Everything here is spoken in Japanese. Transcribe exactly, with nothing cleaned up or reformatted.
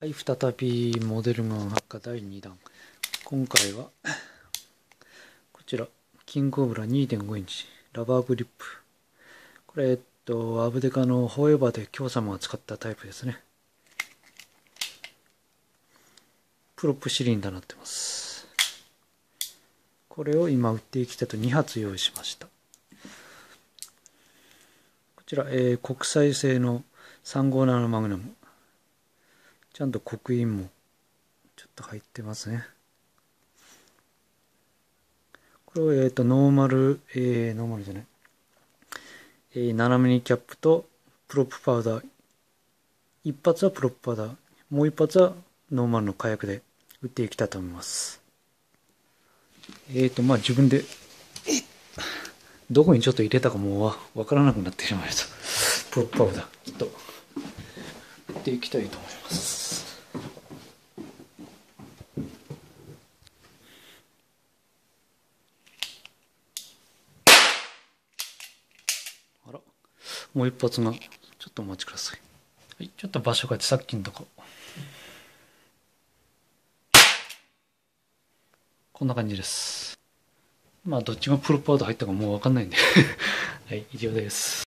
はい、再びモデルガン発火だいにだん。今回はこちらキングコブラ にてんご インチラバーグリップ。これえっとアブデカのフォーエバーで京様が使ったタイプですね。プロップシリンダーになってます。これを今売っていきたいとにはつ用意しました。こちら、えー、国際製のさんごーななマグナム。ちゃんと刻印もちょっと入ってますね。これを、えっと、ノーマル、えー、ノーマルじゃない、えー、斜めにキャップとプロップパウダー。一発はプロップパウダー。もう一発はノーマルの火薬で打っていきたいと思います。えっと、まあ自分で、どこにちょっと入れたかもうわからなくなってしまいました。プロップパウダー。ちょっと、打っていきたいと思います。あら、もう一発が、ちょっとお待ちください。はい、ちょっと場所変えてさっきのとこ。こんな感じです。まあどっちがプロップパウダー入ったかもうわかんないんではい、以上です。